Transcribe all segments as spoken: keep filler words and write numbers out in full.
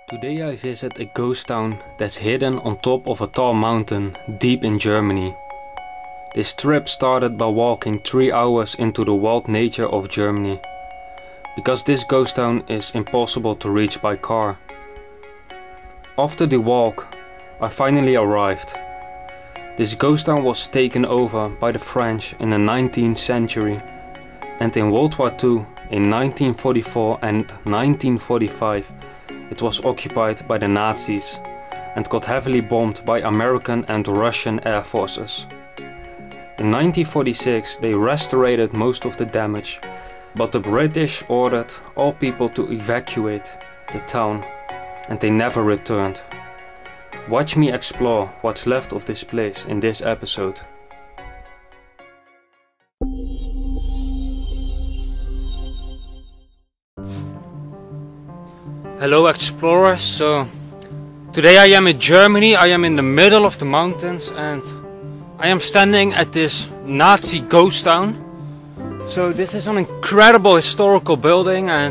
Today I visit a ghost town that's hidden on top of a tall mountain deep in Germany. This trip started by walking three hours into the wild nature of Germany, because this ghost town is impossible to reach by car. After the walk, I finally arrived. This ghost town was taken over by the French in the nineteenth century, and in World War Two in nineteen forty-four and nineteen forty-five it was occupied by the Nazis and got heavily bombed by American and Russian air forces. In nineteen forty-six they restored most of the damage, but the British ordered all people to evacuate the town and they never returned. Watch me explore what's left of this place in this episode. Hello explorers, so today I am in Germany. I am in the middle of the mountains and I am standing at this Nazi ghost town. So this is an incredible historical building and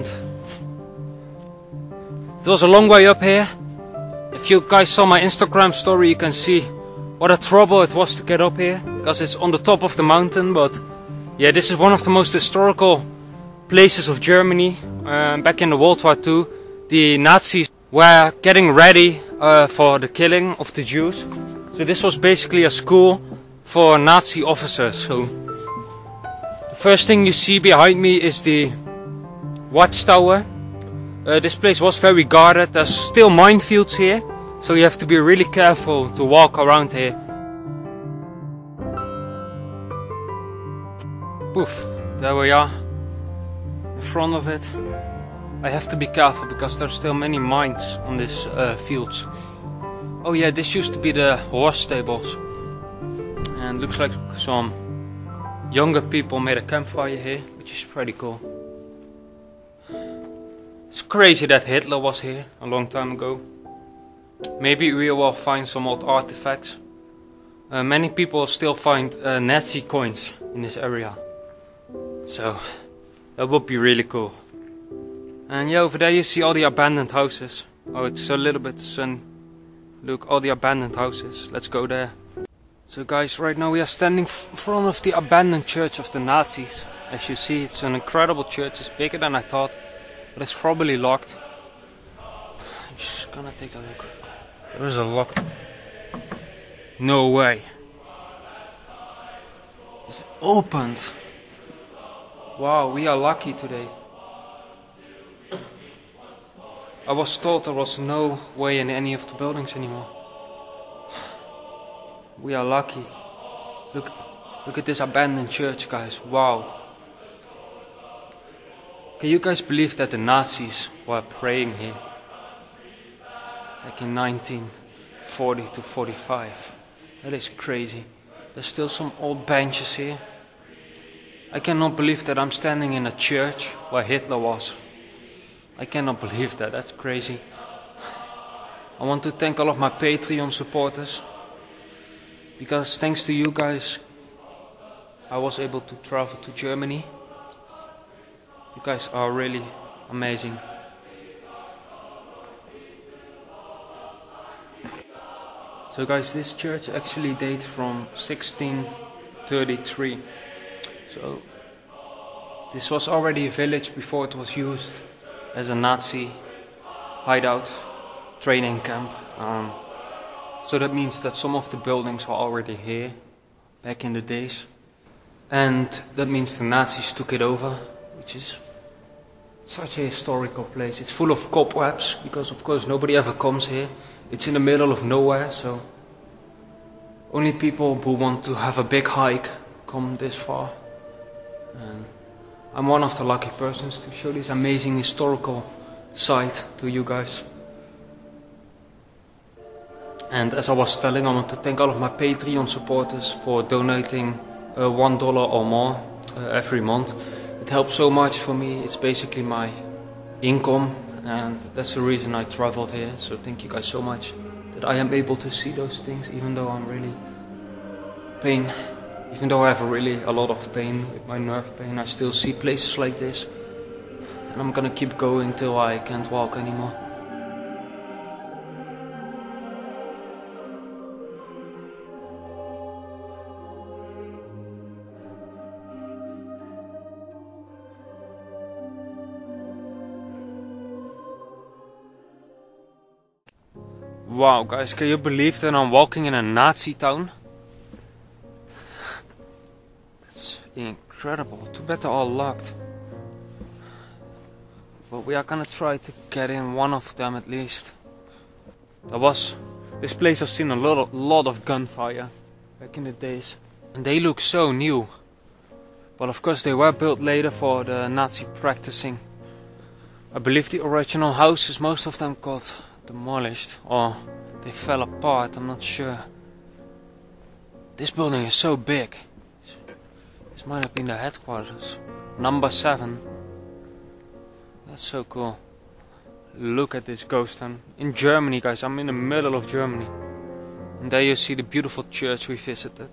it was a long way up here. If you guys saw my Instagram story, you can see what a trouble it was to get up here, because it's on the top of the mountain. But yeah, this is one of the most historical places of Germany. Um, back in the World War Two, the Nazis were getting ready uh, for the killing of the Jews. So this was basically a school for Nazi officers. So the first thing you see behind me is the watchtower. Uh, this place was very guarded. There's still minefields here, so you have to be really careful to walk around here. Poof, there we are, in front of it. I have to be careful because there's still many mines on these uh, fields. Oh yeah, this used to be the horse stables. And looks like some younger people made a campfire here, which is pretty cool. It's crazy that Hitler was here a long time ago. Maybe we will find some old artifacts. Uh, many people still find uh, Nazi coins in this area. So that would be really cool. And yeah, over there you see all the abandoned houses. Oh, it's a little bit sun. Look, all the abandoned houses. Let's go there. So guys, right now we are standing in front of the abandoned church of the Nazis. As you see, it's an incredible church. It's bigger than I thought, but it's probably locked. I'm just gonna take a look. There is a lock. No way. It's opened. Wow, we are lucky today. I was told there was no way in any of the buildings anymore. We are lucky. Look, look at this abandoned church, guys. Wow. Can you guys believe that the Nazis were praying here? Back in nineteen forty to forty-five. That is crazy. There's still some old benches here. I cannot believe that I'm standing in a church where Hitler was. I cannot believe that, that's crazy. I want to thank all of my Patreon supporters, because thanks to you guys I was able to travel to Germany. You guys are really amazing. So guys, this church actually dates from sixteen thirty-three. So this was already a village before it was used as a Nazi hideout, training camp. Um, so that means that some of the buildings were already here back in the days. And that means the Nazis took it over, which is such a historical place. It's full of cobwebs, because of course nobody ever comes here. It's in the middle of nowhere, so only people who want to have a big hike come this far. And I'm one of the lucky persons to show this amazing historical site to you guys. And as I was telling, I want to thank all of my Patreon supporters for donating uh, one dollar or more uh, every month. It helps so much for me. It's basically my income, and that's the reason I traveled here. So thank you guys so much that I am able to see those things, even though I'm really pain. Even though I have a really a lot of pain with my nerve pain, I still see places like this. And I'm gonna keep going till I can't walk anymore. Wow guys, can you believe that I'm walking in a Nazi town? That's incredible. Too bad they're all locked. But we are gonna try to get in one of them at least. There was... This place I've seen a lot of, lot of gunfire back in the days. And they look so new. But of course they were built later for the Nazi practicing. I believe the original houses, most of them got demolished. Or they fell apart, I'm not sure. This building is so big. This might have been the headquarters. Number seven. That's so cool. Look at this ghost town. In Germany guys, I'm in the middle of Germany. And there you see the beautiful church we visited.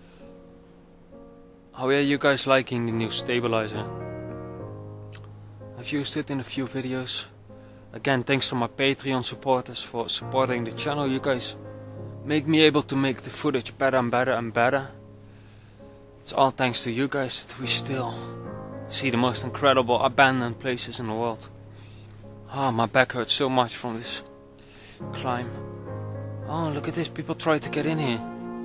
How are you guys liking the new stabilizer? I've used it in a few videos. Again, thanks to my Patreon supporters for supporting the channel. You guys make me able to make the footage better and better and better. It's all thanks to you guys that we still see the most incredible abandoned places in the world. Ah, oh, my back hurts so much from this climb. Oh, look at this, people try to get in here.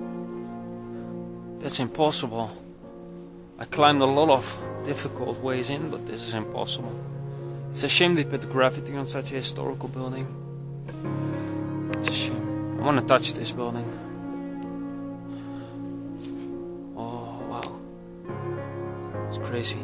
That's impossible. I climbed a lot of difficult ways in, but this is impossible. It's a shame they put gravity on such a historical building. It's a shame. I want to touch this building. Oh, wow. It's crazy.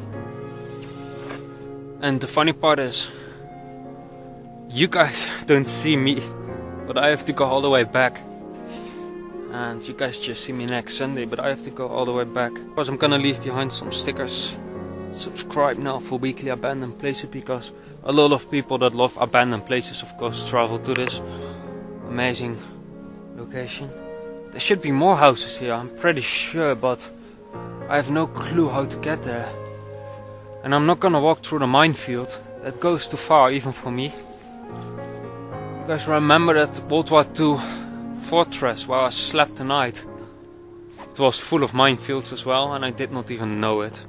And the funny part is, you guys don't see me, but I have to go all the way back. And you guys just see me next Sunday, but I have to go all the way back. Because I'm gonna leave behind some stickers. Subscribe now for weekly abandoned places, because a lot of people that love abandoned places of course travel to this amazing location. There should be more houses here, I'm pretty sure, but I have no clue how to get there. And I'm not gonna walk through the minefield. That goes too far even for me. You guys remember that World War Two fortress where I slept the night? It was full of minefields as well, and I did not even know it.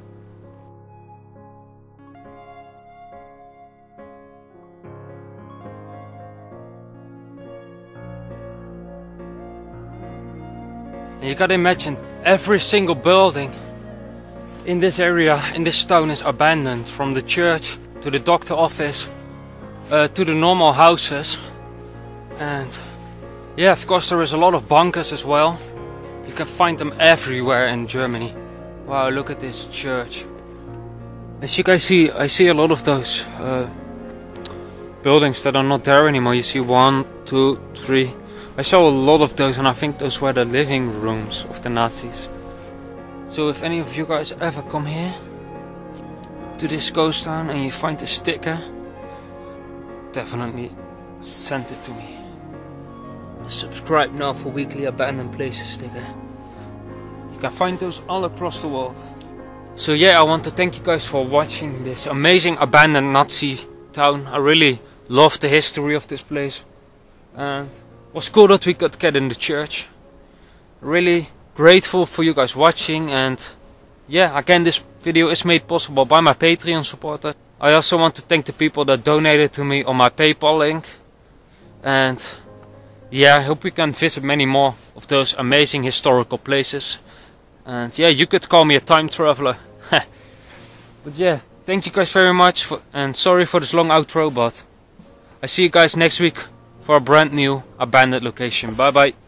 And you gotta imagine, every single building in this area, in this town, is abandoned. From the church to the doctor office uh, to the normal houses. And yeah, of course there is a lot of bunkers as well. You can find them everywhere in Germany. Wow, look at this church. As you guys see, I see a lot of those uh, buildings that are not there anymore. You see one, two, three. I saw a lot of those, and I think those were the living rooms of the Nazis. So if any of you guys ever come here to this ghost town and you find a sticker, definitely send it to me. Subscribe now for weekly abandoned places sticker. You can find those all across the world. So yeah, I want to thank you guys for watching this amazing abandoned Nazi town. I really love the history of this place, and it was cool that we could get in the church. Really grateful for you guys watching, and yeah, again, this video is made possible by my Patreon supporters. I also want to thank the people that donated to me on my PayPal link. And yeah, I hope we can visit many more of those amazing historical places. And yeah, you could call me a time traveler. But yeah, thank you guys very much, for, and sorry for this long outro, but I see you guys next week for a brand new abandoned location. Bye bye.